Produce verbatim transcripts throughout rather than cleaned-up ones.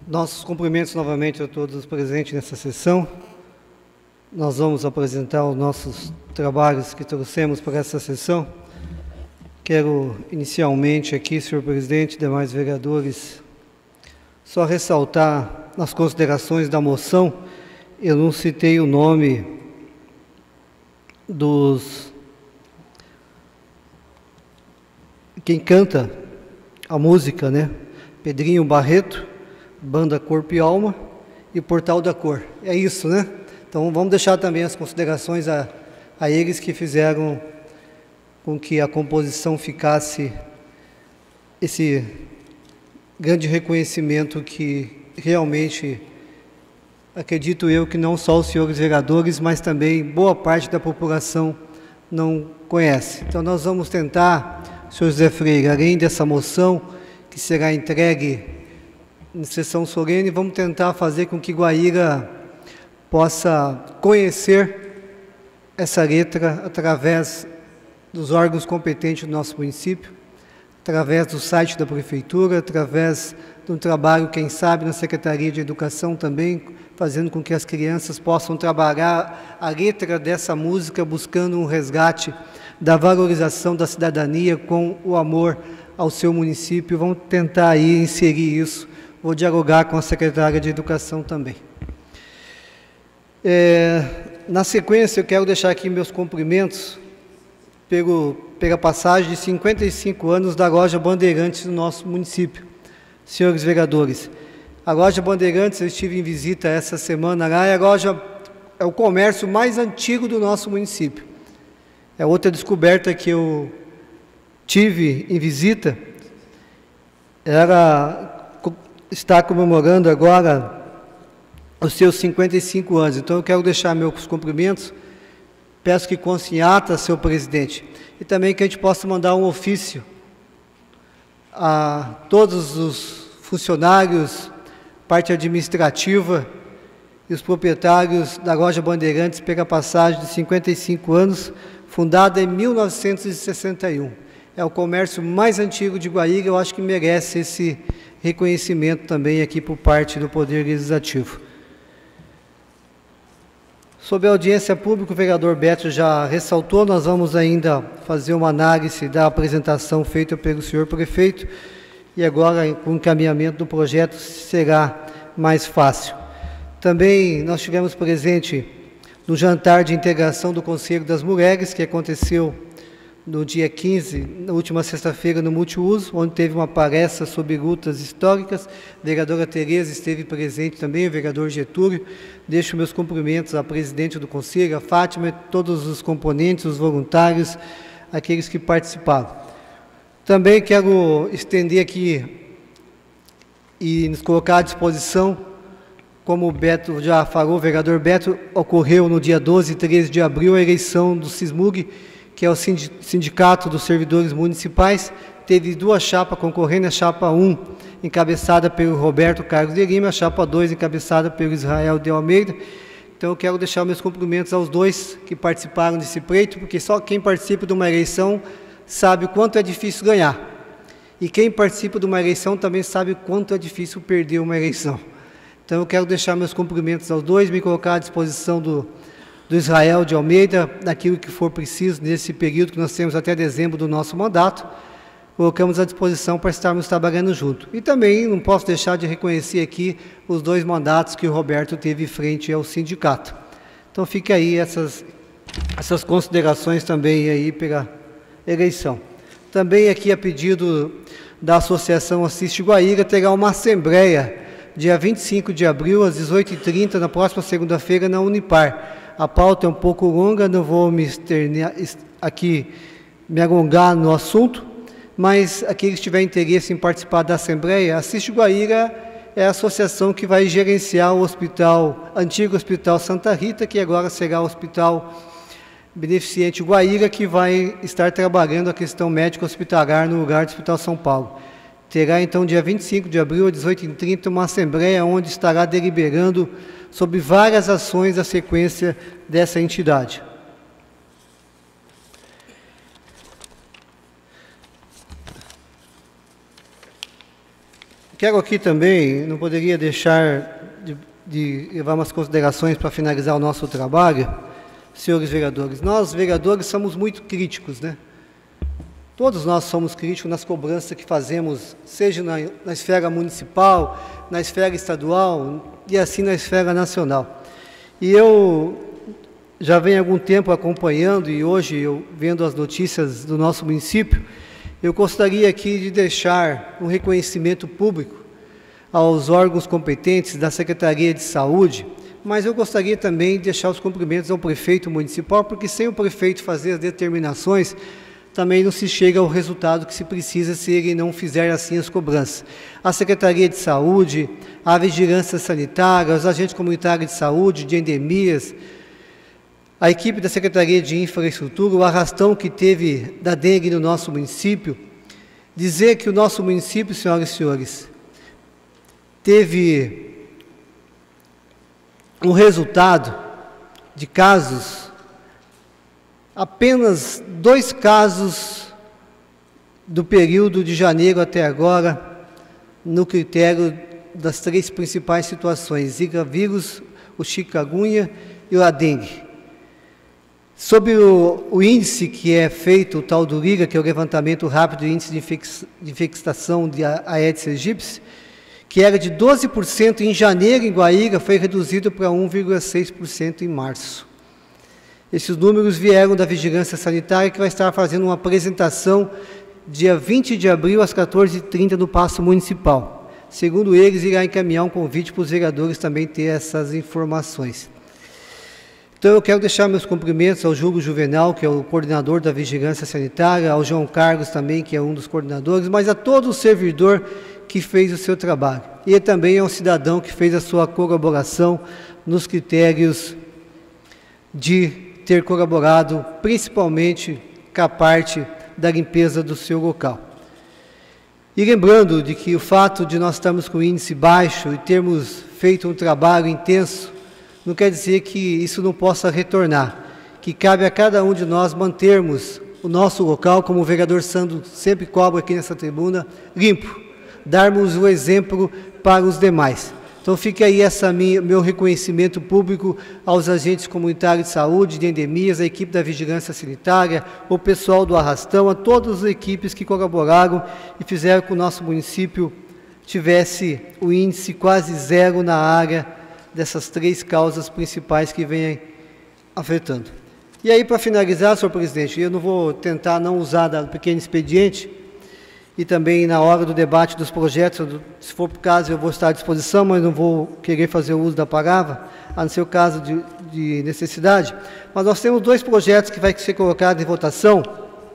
Nossos cumprimentos novamente a todos os presentes nessa sessão. Nós vamos apresentar os nossos trabalhos que trouxemos para essa sessão. Quero inicialmente aqui, senhor presidente, demais vereadores, só ressaltar nas considerações da moção, eu não citei o nome dos... quem canta a música, né? Pedrinho Barreto, Banda Corpo e Alma e Portal da Cor. É isso, né? Então vamos deixar também as considerações a, a eles que fizeram com que a composição ficasse esse grande reconhecimento que realmente acredito eu que não só os senhores vereadores, mas também boa parte da população não conhece. Então nós vamos tentar, senhor José Freire, além dessa moção que será entregue em sessão solene, vamos tentar fazer com que Guaíra possa conhecer essa letra através dos órgãos competentes do nosso município, através do site da Prefeitura, através de um trabalho, quem sabe, na Secretaria de Educação também, fazendo com que as crianças possam trabalhar a letra dessa música, buscando um resgate da valorização da cidadania com o amor ao seu município. Vamos tentar aí inserir isso. Vou dialogar com a secretária de Educação também. É, na sequência, eu quero deixar aqui meus cumprimentos pelo, pela passagem de cinquenta e cinco anos da Loja Bandeirantes no nosso município. Senhores vereadores, a Loja Bandeirantes, eu estive em visita essa semana lá, e a loja é o comércio mais antigo do nosso município. É outra descoberta que eu tive em visita, era... está comemorando agora os seus cinquenta e cinco anos. Então, eu quero deixar meus cumprimentos, peço que conste em ata, senhor presidente, e também que a gente possa mandar um ofício a todos os funcionários, parte administrativa e os proprietários da Loja Bandeirantes pela passagem de cinquenta e cinco anos, fundada em mil novecentos e sessenta e um. É o comércio mais antigo de Guaíra, eu acho que merece esse reconhecimento também aqui por parte do Poder Legislativo. Sobre a audiência pública, o vereador Beto já ressaltou, nós vamos ainda fazer uma análise da apresentação feita pelo senhor prefeito e agora, com o encaminhamento do projeto, será mais fácil. Também nós tivemos presente no jantar de integração do Conselho das Mulheres, que aconteceu no dia quinze, na última sexta-feira, no Multiuso, onde teve uma palestra sobre lutas históricas. A vereadora Tereza esteve presente também, o vereador Getúlio. Deixo meus cumprimentos à presidente do Conselho, a Fátima, todos os componentes, os voluntários, aqueles que participaram. Também quero estender aqui e nos colocar à disposição, como o Beto já falou, o vereador Beto, ocorreu no dia doze e treze de abril a eleição do SISMUG, que é o Sindicato dos Servidores Municipais. Teve duas chapas concorrendo, a chapa um, encabeçada pelo Roberto Carlos de Lima, a chapa dois, encabeçada pelo Israel de Almeida. Então, eu quero deixar meus cumprimentos aos dois que participaram desse pleito, porque só quem participa de uma eleição sabe o quanto é difícil ganhar. E quem participa de uma eleição também sabe o quanto é difícil perder uma eleição. Então, eu quero deixar meus cumprimentos aos dois, me colocar à disposição do do Israel de Almeida, naquilo que for preciso nesse período que nós temos até dezembro do nosso mandato, colocamos à disposição para estarmos trabalhando junto. E também não posso deixar de reconhecer aqui os dois mandatos que o Roberto teve frente ao sindicato. Então fica aí essas, essas considerações também aí pela eleição. Também aqui a pedido da Associação Assiste Guaíra, terá uma assembleia dia vinte e cinco de abril, às dezoito e trinta, na próxima segunda-feira, na Unipar. A pauta é um pouco longa, não vou me externar, aqui me alongar no assunto, mas aqueles que tiverem interesse em participar da Assembleia, Assiste Guaíra é a associação que vai gerenciar o hospital, antigo Hospital Santa Rita, que agora será o Hospital Beneficente Guaíra, que vai estar trabalhando a questão médica hospitalar no lugar do Hospital São Paulo. Terá, então, dia vinte e cinco de abril, às dezoito e trinta, uma Assembleia onde estará deliberando sobre várias ações da sequência dessa entidade. quero aqui também, não poderia deixar de, de levar umas considerações para finalizar o nosso trabalho, senhores vereadores. Nós, vereadores, somos muito críticos, né? Todos nós somos críticos nas cobranças que fazemos, seja na, na esfera municipal, na esfera estadual e assim na esfera nacional. E eu já venho há algum tempo acompanhando e hoje eu vendo as notícias do nosso município, eu gostaria aqui de deixar um reconhecimento público aos órgãos competentes da Secretaria de Saúde, mas eu gostaria também de deixar os cumprimentos ao prefeito municipal, porque sem o prefeito fazer as determinações, também não se chega ao resultado que se precisa se ele não fizer assim as cobranças. A Secretaria de Saúde, a Vigilância Sanitária, os agentes comunitários de saúde, de endemias, a equipe da Secretaria de Infraestrutura, o arrastão que teve da dengue no nosso município, dizer que o nosso município, senhoras e senhores, teve um resultado de casos, apenas dois casos do período de janeiro até agora, no critério das três principais situações, Zika vírus, o chikungunya e a dengue. Sobre o, o índice que é feito, o tal do RIGA, que é o levantamento rápido do índice de, infec de infectação de Aedes aegypti, que era de doze por cento em janeiro em Guaíra, foi reduzido para um vírgula seis por cento em março. Esses números vieram da Vigilância Sanitária, que vai estar fazendo uma apresentação dia vinte de abril, às quatorze e trinta, no Paço Municipal. Segundo eles, irá encaminhar um convite para os vereadores também ter essas informações. Então, eu quero deixar meus cumprimentos ao Júlio Juvenal, que é o coordenador da Vigilância Sanitária, ao João Carlos também, que é um dos coordenadores, mas a todo o servidor que fez o seu trabalho. E também ao cidadão que fez a sua colaboração nos critérios de ter colaborado, principalmente com a parte da limpeza do seu local. E lembrando de que o fato de nós estarmos com o índice baixo e termos feito um trabalho intenso, não quer dizer que isso não possa retornar, que cabe a cada um de nós mantermos o nosso local, como o vereador Sandro sempre cobra aqui nessa tribuna, limpo, darmos o exemplo para os demais. Então fica aí essa minha, meu reconhecimento público aos agentes comunitários de saúde, de endemias, a equipe da Vigilância Sanitária, o pessoal do Arrastão, a todas as equipes que colaboraram e fizeram com que o nosso município tivesse o índice quase zero na área dessas três causas principais que vêm afetando. E aí, para finalizar, senhor presidente, eu não vou tentar não usar do pequeno expediente, e também na hora do debate dos projetos, se for por caso, eu vou estar à disposição, mas não vou querer fazer o uso da palavra, a não ser o caso de, de necessidade. Mas nós temos dois projetos que vai ser colocado em votação,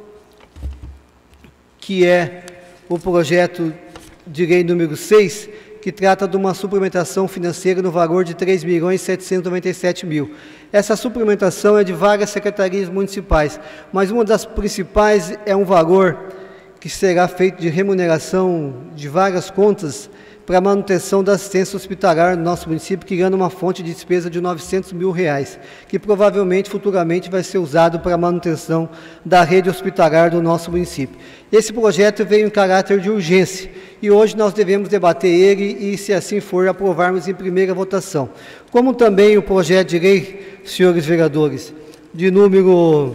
que é o projeto de lei número seis, que trata de uma suplementação financeira no valor de três milhões setecentos e noventa e sete mil. Essa suplementação é de várias secretarias municipais, mas uma das principais é um valor que será feito de remuneração de várias contas para a manutenção da assistência hospitalar no nosso município, criando uma fonte de despesa de novecentos mil reais, que provavelmente, futuramente, vai ser usado para a manutenção da rede hospitalar do nosso município. Esse projeto veio em caráter de urgência, e hoje nós devemos debater ele e, se assim for, aprovarmos em primeira votação. Como também o projeto de lei, senhores vereadores, de número,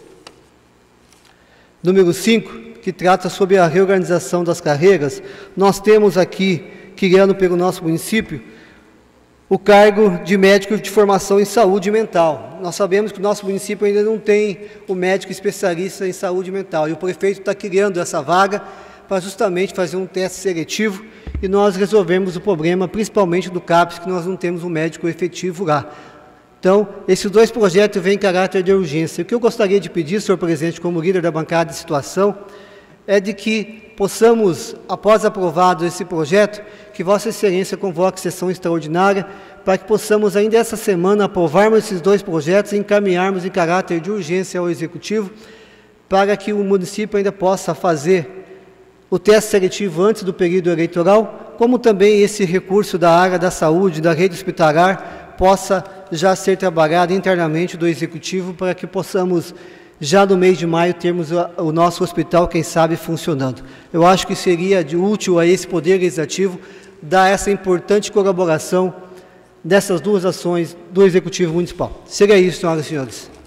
número cinco, que trata sobre a reorganização das carreiras, nós temos aqui, criando pelo nosso município, o cargo de médico de formação em saúde mental. Nós sabemos que o nosso município ainda não tem o médico especialista em saúde mental, e o prefeito está criando essa vaga para justamente fazer um teste seletivo, e nós resolvemos o problema, principalmente do CAPES, que nós não temos um médico efetivo lá. Então, esses dois projetos vêm em caráter de urgência. O que eu gostaria de pedir, senhor presidente, como líder da bancada de situação, é de que possamos, após aprovado esse projeto, que Vossa Excelência convoque sessão extraordinária, para que possamos ainda essa semana aprovarmos esses dois projetos e encaminharmos em caráter de urgência ao Executivo, para que o município ainda possa fazer o teste seletivo antes do período eleitoral, como também esse recurso da área da saúde, da rede hospitalar, possa já ser trabalhado internamente do Executivo, para que possamos já no mês de maio termos o nosso hospital, quem sabe, funcionando. Eu acho que seria de útil a esse Poder Legislativo dar essa importante colaboração dessas duas ações do Executivo Municipal. Seria isso, senhoras e senhores.